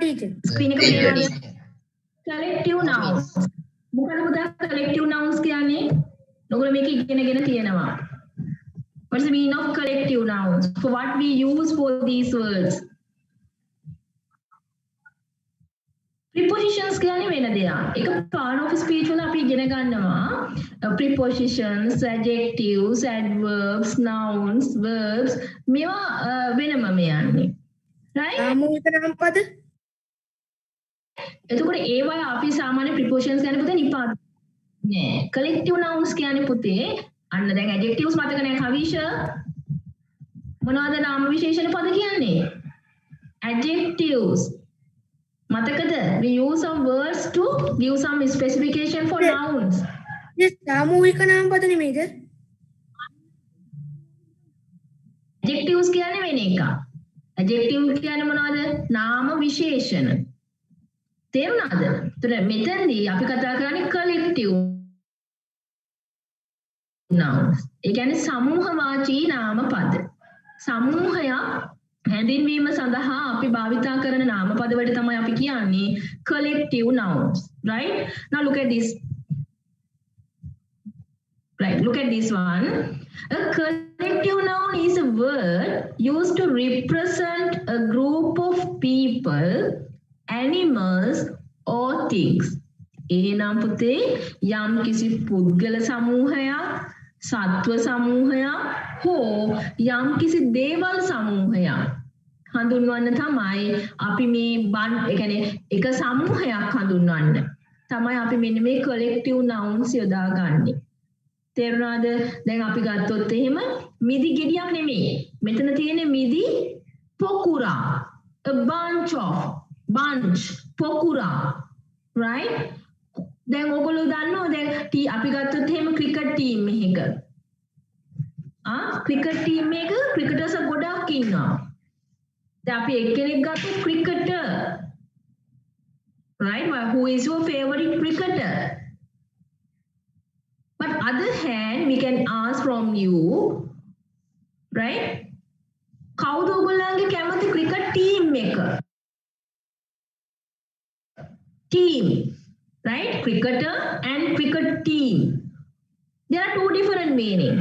teacher. Screen එක පේනවද? Collective nouns. මොකද පුතා collective nouns කියන්නේ? ඔයගොල්ලෝ මේක ඉගෙනගෙන තියෙනවා. What's the meaning of collective nouns? For what we use for these words? Prepositions කියන්නේ වෙන දෙයක්. ඒක part of speech වල අපි ඉගෙන ගන්නවා. Prepositions, adjectives, adverbs, nouns, verbs මේවා වෙනම යන්නේ. Right? සාමූහික නාම පද. එතකොට ඒවා අපි සාමාන්‍ය prepositions කියන්නේ පුතේ නිපාත නෑ. Collective nouns කියන්නේ පුතේ අන්න දැන් adjectives මතක නැහැ කවිෂ මොනවද නාම විශේෂණ පද කියන්නේ? Adjectives මතකද? We use some words to give some specification for nouns. සාමූහික නාම පද නෙමෙයිද? Adjectives කියන්නේ වෙන එකක්. Adjective කියන්නේ මොනවද? නාම විශේෂණ. තේරුණාද? ඒතර මෙතනදී අපි කතා කරන්නේ collective nouns. ඒ කියන්නේ සමූහවාචී නාම පද. සමූහය හැඳින්වීම සඳහා අපි භාවිතා කරන නාම පද වලට තමයි අපි කියන්නේ collective nouns. Right? Now look at this. Right, look at this one. A collective noun is a word used to represent a group of people, animals or things. එහෙනම් පුතේ යම් කිසි පුද්ගල සමූහයක්, සත්ව සමූහයක් හෝ යම් කිසි දේවල් සමූහයක් හඳුන්වන්න තමයි අපි මේ ඒ කියන්නේ එක සමූහයක් හඳුන්වන්න තමයි අපි මෙන්න මේ collective nouns යොදාගන්නේ. තේරුණාද? දැන් අපි ගත්තොත් එහෙම මිදි ගෙඩියක් නෙමෙයි. මෙතන තියෙන්නේ මිදි පොකුරා. A bunch පොකුරා. Right? දැන් ඔයගොල්ලෝ දන්නවා දැන් අපි ගත්තොත් එහෙම ක්‍රිකට් ටීම් එකක. ක්‍රිකට් ටීම් එක ක්‍රිකටර්ස් ගොඩක් ඉන්නවා. දැන් අපි එක්කෙනෙක් ගත්තොත් cricketer. Right? Who is your favorite cricketer? But other hand, we can ask from you, right? කවුද ඔයගොල්ලන්ගේ කැමති ක්‍රිකට් ටීම් එක? Team, right? Cricketer and cricket team. There are two different meanings.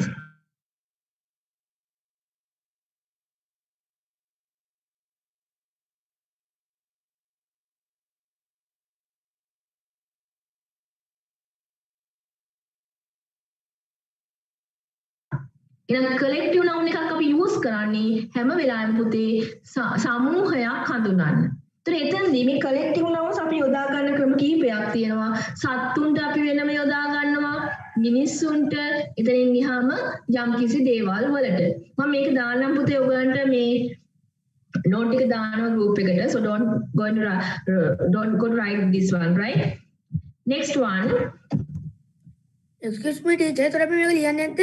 එහෙනම් collective noun එකක් අපි use කරන්නේ හැම වෙලාවෙම පුතේ සමූහයක් හඳුනන්න. ඒතර එතනදී මේ collective nouns අපි යොදා ගන්න ක්‍රම කීපයක් තියෙනවා. සත්තුන්ට අපි වෙනම යොදා ගන්නවා. මිනිස්සුන්ට එතනින් ගියාම යම් කිසි දේවල් වලට. මම මේක දාන්නම් පුතේ ඔයගලන්ට මේ note එක දානවා group එකට. So don't go to write this one, right? Next one. Excuse me teacher, ඒතර අපි මේක ලියන්නේ නැද්ද?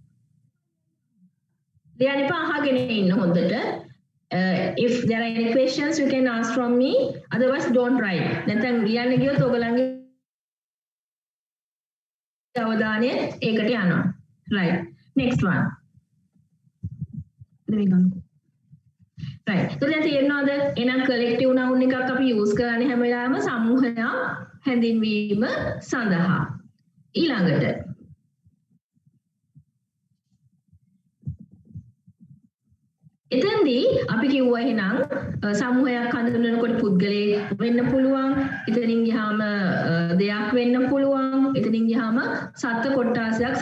ලියන්න එපා අහගෙන ඉන්න හොඳට. If there are any questions you can ask from me, otherwise don't write. නැත්නම් ලියන්න ගියොත් ඔයගලන්ගේ අවධානය ඒකට යනවා. Right. Next one. Right. So දැන් තේරෙනවද? එහෙනම් collective noun එකක් අපි use කරන්නේ හැම වෙලාවෙම සමූහයක් හැඳින්වීම සඳහා. ඊළඟට එතෙන්දී අපි කිව්වා එහෙනම් සමූහයක් හඳුන්වනකොට පුද්ගලයෙක් වෙන්න පුළුවන්. එතනින් ගියාම දෙයක් වෙන්න පුළුවන්. එතනින් ගියාම සත්ත්ව කොට්ටාසයක්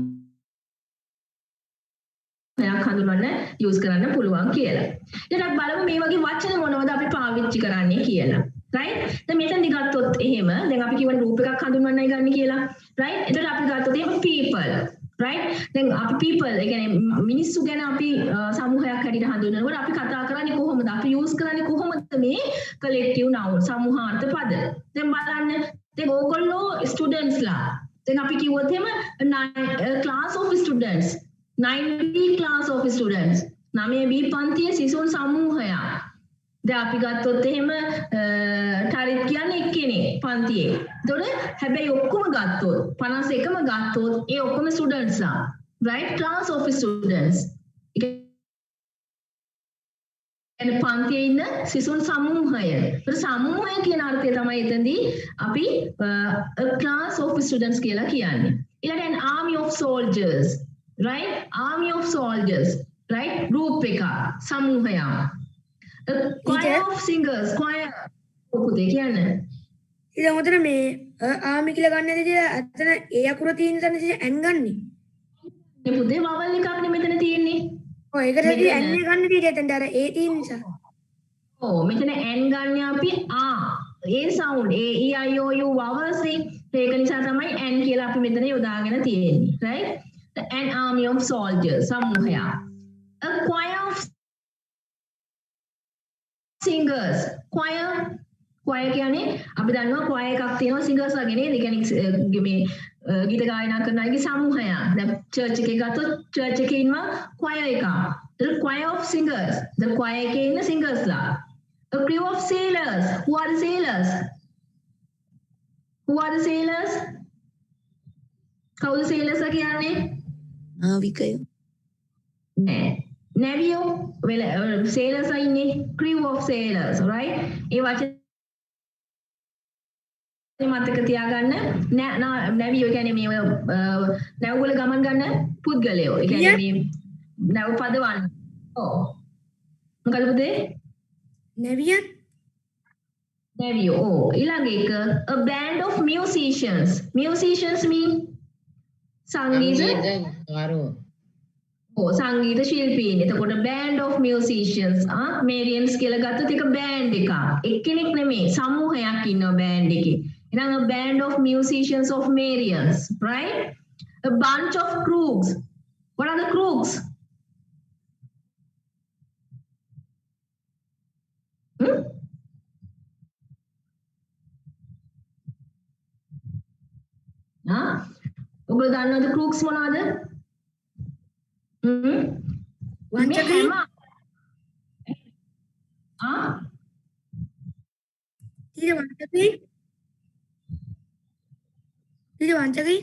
සමූහයක් හඳුන්වන්න යූස් කරන්න පුළුවන් කියලා. ඊට බලමු මේ වගේ වචන මොනවද අපි පාවිච්චි කරන්නේ කියලා. right? දැන් මෙතනදි ගත්තොත් එහෙම දැන් අපි කියවන රූප එකක් හඳුන්වන්නයි ගන්න කියලා. right? එතකොට අපි ගත්තොත් එහෙම people. right? දැන් අපි people ඒ කියන්නේ මිනිස්සු ගැන අපි සමූහයක් හැටියට හඳුන්වනකොට අපි කතා කරන්නේ කොහොමද? අපි use කරන්නේ කොහොමද මේ collective noun සමූහාර්ථ පද? දැන් බලන්න දැන් ඕගොල්ලෝ students ලා දැන් අපි කිව්වොත් එහෙම class of students 9B class of students 9B පන්තියේ සිසුන් සමූහයක්. දැන් අපි ගත්තොත් එහෙම ටරිත් කියන්නේ එක්කෙනෙක් පන්තියේ. එතකොට හැබැයි ඔක්කොම ගත්තොත් 51ම ගත්තොත් ඒ ඔක්කොම ස්ටුඩන්ට්ස් ලා. right? class of students. පන්තියේ ඉන්න සිසුන් සමූහය. ඒතර සමූහය කියන අර්ථය තමයි එතනදී අපි a class of students කියලා කියන්නේ. ඊළඟට an army of soldiers, right? Army of soldiers, right? group එක සමූහයක්. A choir of singers, choir පුතේ කියන්න. ඉතින් උතන මේ ආමි කියලා ගන්න ඇති අතන ඒ අකුර තියෙන තැන ඇන් ගන්නේ. මේ පුතේ වවල් එකක් නේ මෙතන තියෙන්නේ. ඔය ඒකට ඇන් ගන්න තියෙන්නේ එතනට අර ඒ තියෙන නිසා. ඔව් මෙතන ඇන් ගන්න අපි ඒ sound A E I O U vowels නේ. ඒක නිසා තමයි ඇන් කියලා අපි මෙතන යොදාගෙන තියෙන්නේ. right? An army of soldiers සමූහයක්. A choir of singers. choir කියන්නේ අපි දන්නවා choir එකක් තියෙනවා singers වගේ නේද? ඒ කියන්නේ මේ ගීත ගායනා කරන අයගේ සමූහයක්. දැන් church එකේ ගත්තොත් church එකේ ඉන්නවා choir එකක්. The choir of singers. The choir එකේ ඉන්න singers ලා. A crew of sailors. Who are the sailors? Who are the sailors? කවුද sailors කියන්නේ? නාවිකයෝ. Navio. Well, sailors are in crew of sailors, right? ඒ වචනේ මතක තියාගන්න. නැවියෝ කියන්නේ මේ නැව් වල ගමන් ගන්න පුද්ගලයෝ. ඒ කියන්නේ මේ නැව් පදවන්න. ඔව්. මොකද පුතේ? නැවියන් නැවියෝ. ඔව්. ඊළඟ එක a band of musicians. Musicians mean සංගීත සංගීත ශිල්පීන්. එතකොට band of musicians Marians කියලා ගත්තොත් ඒක band එකක්. එක්කෙනෙක් නෙමෙයි සමූහයක් ඉන්නවා band එකේ. එහෙනම් a band of musicians of Marians, right? A bunch of crooks. What are the crooks? ඔබ දන්නවද crooks මොනවද? වංචකයෝ. ඊට වංචකයෝ.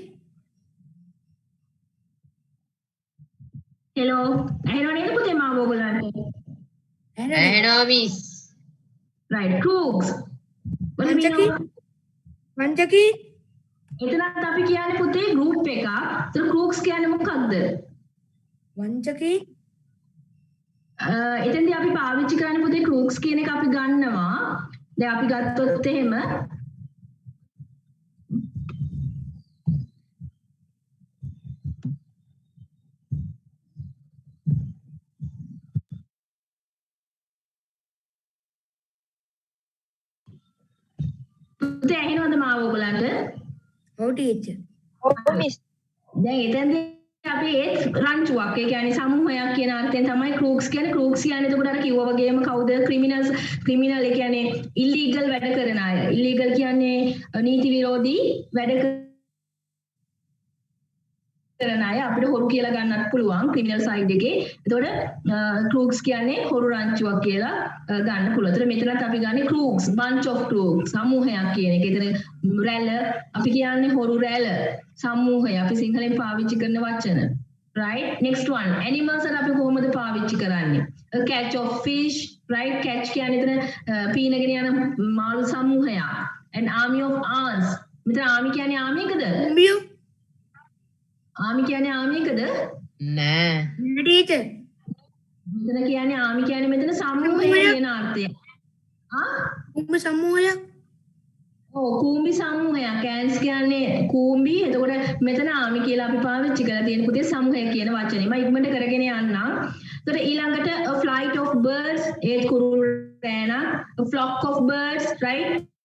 හෙලෝ ඇහෙනව නේද පුතේ මාව ඔයගලන්ට? ඇහෙනවා මිස්. right crooks වංචකී එතනත් අපි කියන්නේ පුතේ group එකක්. ඒතර crooks කියන්නේ මොකක්ද? වංචකී එතෙන්දී අපි පාවිච්චි කරන්නේ පුතේ crooks කියන එක අපි ගන්නවා. දැන් අපි ගත්තොත් එහෙම පුතේ ඇහෙනවද මාව ඔයගලන්ට? ඔව් ටීචර්. ඔව් මිස්. දැන් එතෙන්දී අපි ඒත් රංචුවක් ඒ කියන්නේ සමූහයක් කියන අර්ථයෙන් තමයි crooks කියන්නේ. crooks කියන්නේ එතකොට අර කිව්වා වගේම කවුද? criminal ඒ කියන්නේ illegal වැඩ කරන අය. illegal කියන්නේ නීති විරෝධී වැඩ කරන අය. අපිට හොරු කියලා ගන්නත් පුළුවන් criminal side එකේ. එතකොට crooks කියන්නේ හොරු රංචුවක් කියලා ගන්න පුළුවන්. ඒතර මෙතනත් අපි ගන්නේ crooks, bunch of crooks සමූහයක් කියන එක. ඒතර රැළ අපි කියන්නේ හොරු රැළ සමූහය අපි සිංහලෙන් පාවිච්චි කරන වචන. right? next one animals අර අපි කොහොමද පාවිච්චි කරන්නේ? a catch of fish, right? catch කියන්නේ එතන පීනගෙන යන මාළු සමූහයක්. an army of ants. මෙතන army කියන්නේ army එකද? කුඹියෝ. army කියන්නේ army එකද? නෑ. ටීචර්. මෙතන කියන්නේ army කියන්නේ මෙතන සමූහය කියන අර්ථය. කුඹ සමූහයක්. කූඹි සමූහයක්. ants කියන්නේ කූඹි. එතකොට මෙතන ආමි කියලා අපි පාවිච්චි කරලා තියෙන පුතේ සමූහය කියන වචනේ. මම ඉක්මනට කරගෙන යන්නම්. එතකොට ඊළඟට a flight of birds A කුරුළු රෑනක්. a flock of birds, right?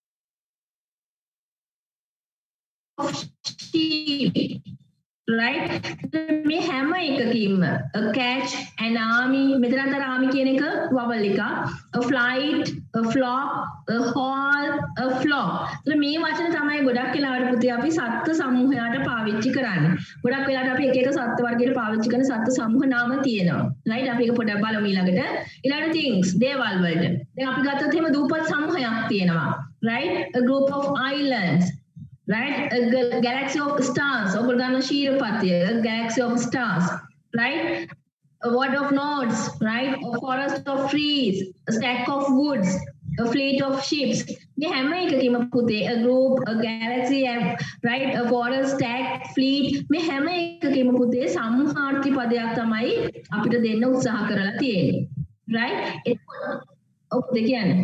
of sheep, right? මේ හැම එකකින්ම a catch, an army මෙතන අතර army කියන එක vowel එක. a flight, a flock, a hall, a flock. ඒත් මේ වචන තමයි ගොඩක් වෙලාවට පුතේ අපි සත්ත්ව සමූහයට පාවිච්චි කරන්නේ. ගොඩක් වෙලාවට අපි එක එක සත්ත්ව වර්ගයකට පාවිච්චි කරන සත්ත්ව සමූහ නාම තියෙනවා. right? අපි ඒක පොඩ්ඩක් බලමු ඊළඟට. ඊළඟට things, දේවල් වලට. දැන් අපි ගත්තොත් එහෙම දූපත් සමූහයක් තියෙනවා. right? a group of islands. Right? A galaxy of stars. ඔබ ගන්න ශීරපතිය. A galaxy of stars. Right? a word of notes, right? A forest of trees, a stack of woods, a fleet of ships. මේ හැම එකකම පුතේ a group, a galaxy, right? A forest, stack, fleet. මේ හැම එකකම පුතේ සම්හාර්ථි පදයක් තමයි අපිට දෙන්න උත්සාහ කරලා තියෙන්නේ. right? එතකොට ඔව් දෙ කියන්නේ.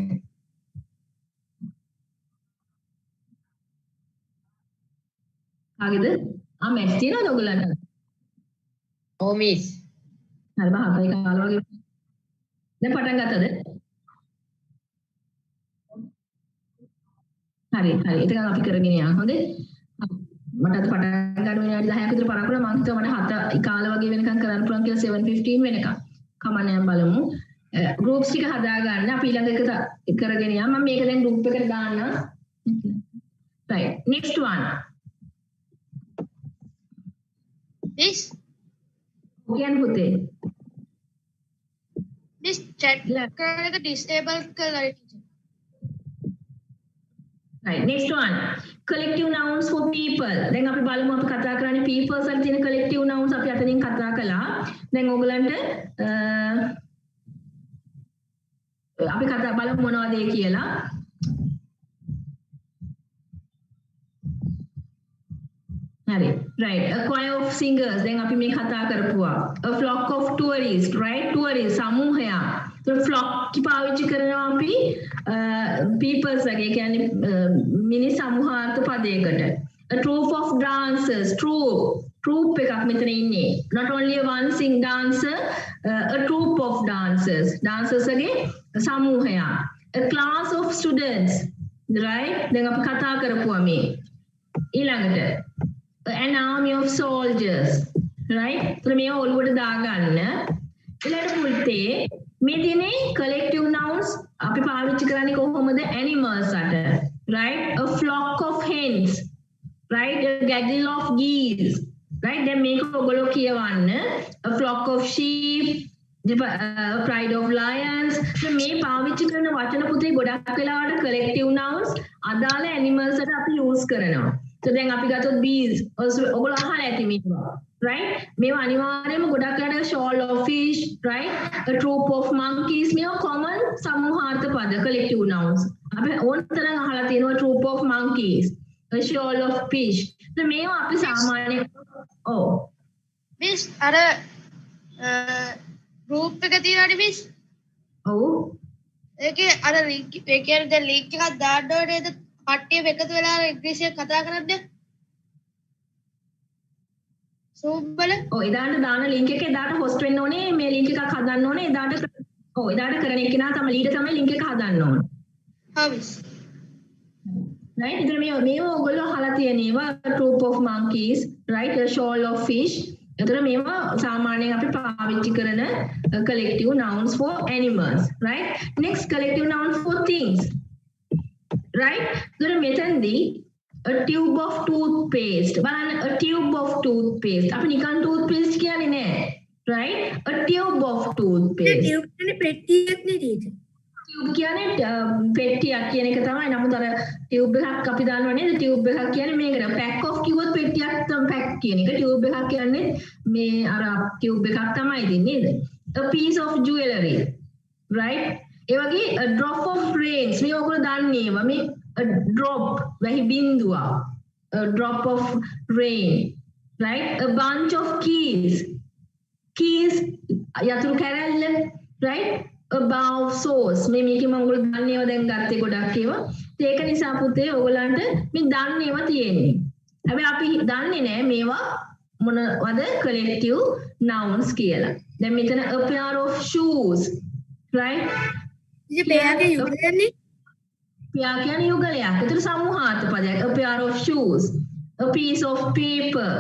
ආගෙද? මැට්ස් තියනවද ඔයගොල්ලන්ට? Oh, miss. හරි බා 7යි කාල වගේ. දැන් පටන් ගත්තද? හරි හරි. එතකන් අපි කරගෙන යනවා. හොඳේ? මට අද පටන් ගන්න විනාඩි 10ක් විතර පරක් වුණා. මම හිතුවා මට 7යි කාල වගේ වෙනකන් කරන්න පුළුවන් කියලා 7:15 වෙනකන්. කමන්නේ බලමු. groups ටික හදා ගන්න. අපි ඊළඟ එක කරගෙන යනවා. මම මේක දැන් group එකට දාන්නම්. right. Next one. This කියන්න පුතේ. this chat කරන එක disable කරලා teacher. Right. Next one. Collective nouns for people. දැන් අපි බලමු අපි කතා කරන්නේ peoples වල තියෙන collective nouns අපි අතනින් කතා කළා. දැන් ඕගලන්ට අපි කතා බලමු මොනවද ඒ කියලා. හරි. Right. A choir of singers. දැන් අපි මේ කතා කරපුවා. A flock of tourists, right? Tourists සමූහයක්. So flock කි පාවිච්චි කරනවා අපි peoples වගේ කියන්නේ මිනිස් සමූහාර්ථ පදයකට. A troupe of dancers, troupe එකක් මෙතන ඉන්නේ. Not only a one sing dancer, a troupe of dancers. Dancers වගේ සමූහයක්. A class of students, right? දැන් අපි කතා කරපුවා මේ. ඊළඟට an army of soldiers, right? So මේ ඔළුවට දාගන්න. ඊළඟට පුතේ මේ තියෙන්නේ collective nouns අපි පාවිච්චි කරන්නේ කොහොමද animals අට, right? A flock of hens, right? A gaggle of geese, right? දැන් මේක ඔයගොල්ලෝ කියවන්න. A flock of sheep, a pride of lions. මේ පාවිච්චි කරන වචන පුතේ ගොඩක් වෙලාවට collective nouns අදාළ animals අට අපි use කරනවා. So දැන් අපි ගත්තොත් bees ඔයගොල්ලෝ අහලා ඇති මේවා, right? මේවා අනිවාර්යයෙන්ම ගොඩක් වෙලාවට shoal of fish, right? A troop of monkeys. මේවා common සමූහාර්ථ පද collective nouns. අපි ඕනතරම් අහලා තියෙනවා troop of monkeys, a shoal of fish. So මේවා අපි සාමාන්‍ය miss අර group එක තියෙනවානේ miss. ඔව්. ඒකේ අර link එකේ දැන් link එකක් දාන්න ඕනේ නේද? කට්ටියම එකතු වෙලා ඉංග්‍රීසියෙන් කතා කරන්නේ. Zoom වල. ඔව් එදාට දාන link එක එදාට host වෙන්න ඕනේ. මේ link එකක් හදන්න ඕනේ. එදාට එදාට කරන එක්කෙනා තමයි leader තමයි link එක හදන්න ඕනේ. හා miss. right? ඉතින් මේ ඔයගොල්ලෝ අහලා තියෙනවා troop of monkeys, right? A shoal of fish. එතන මේවා සාමාන්‍යයෙන් අපි පාවිච්චි කරන collective nouns for animals, right? Next collective nouns for things, right? ඉතින් මෙතනදී a tube of toothpaste. බලන්න a tube of toothpaste. අපි නිකන් toothpaste කියන්නේ නෑ, right? A tube of toothpaste. tube කියන්නේ පෙට්ටියක් නේ teacher. tube කියන්නේ පෙට්ටියක් කියන එක තමයි. නමුත් අර tube එකක් අපි දන්නවා නේද? tube එකක් කියන්නේ මේකට. pack of කිව්වොත් පෙට්ටියක් තමයි pack කියන එක. tube එකක් කියන්නේ මේ අර tube එකක් තමයි දෙන්නේ නේද? A piece of jewelry, right? ඒ වගේ a drop of rains. මේ ඔයගොල්ලෝ දන්නේවා මේ a drop වැහි බිඳුවක්. A drop of rain, right? A bunch of keys. Keys යතුරු කැරැල්ල, right? A bowl of sauce. මේකේ මම ඔයගොල්ලෝ දන්නේවා දැන් ගත්තේ ගොඩක් ඒවා. ඒක නිසා පුතේ ඔයගොල්ලන්ට මේ දන්නේවා තියෙන්නේ. හැබැයි අපි දන්නේ නැහැ මේවා මොනවද collective nouns කියලා. දැන් මෙතන a pair of shoes, right? ඉතින් මෙයාගේ යුගලනේ pair කියන්නේ යුගලයක්. ඒතර සමූහාර්ථ පදයක්. A pair of shoes, a piece of paper,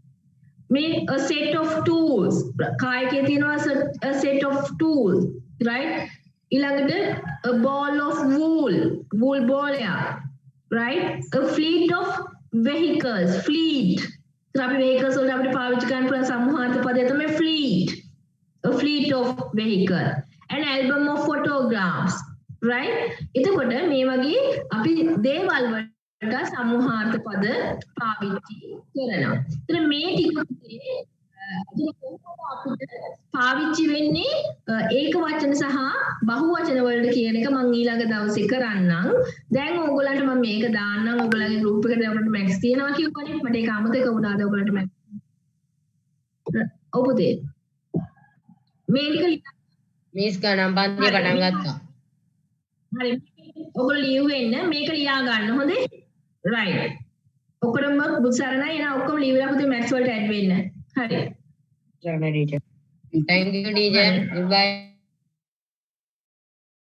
a set of tools. කායකේ තියෙනවා a set of tools, right? ඊළඟට a ball of wool ball එක, right? A fleet of vehicles, fleet. So අපි vehicles වලට අපිට පාවිච්චි කරන්න පුළුවන් සමූහාර්ථ පදය තමයි fleet. A fleet of vehicle. An album of photographs, right? එතකොට මේ වගේ අපි දේවල් වලට සමූහාර්ථ පද පාවිච්චි කරනවා. එතන මේ ටික පාවිච්චි වෙන්නේ ඒක වචන සහ බහු වචන වලට කියන එක මම ඊළඟ දවසේ කරන්නම්. දැන් ඕගොල්ලන්ට මම මේක දාන්නම්. ඕගොල්ලන්ගේ group එකට ඔයාලට max තියෙනවා කිව්වනේ. මට ඒක අමතක වුණාද ඕගොල්ලන්ට max? ඔබතේ මේක මිස් ගණන් පන්තිය පටන් ගත්තා. හරි. ඔයගොල්ලෝ ලියුවෙන්න මේක ලියා ගන්න හොඳේ? right. ඔක්කොම බුසරණයි එන ඔක්කොම ලියවිලා පුතේ max වලට add වෙන්න. හරි. Thank you, teacher. Bye.